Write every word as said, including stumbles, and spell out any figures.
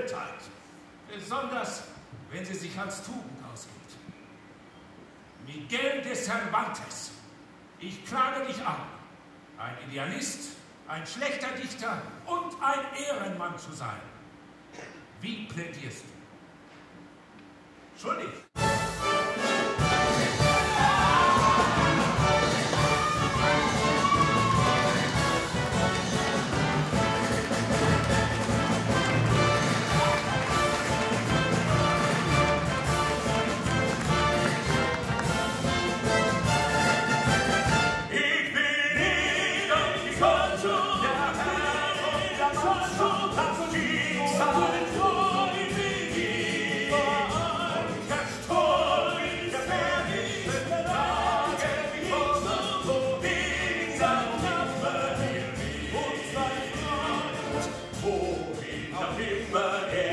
Blödheit. Besonders, wenn sie sich als Tugend ausgibt. Miguel de Cervantes, ich klage dich an, ein Idealist, ein schlechter Dichter und ein Ehrenmann zu sein. Wie plädierst du? Schuldig. But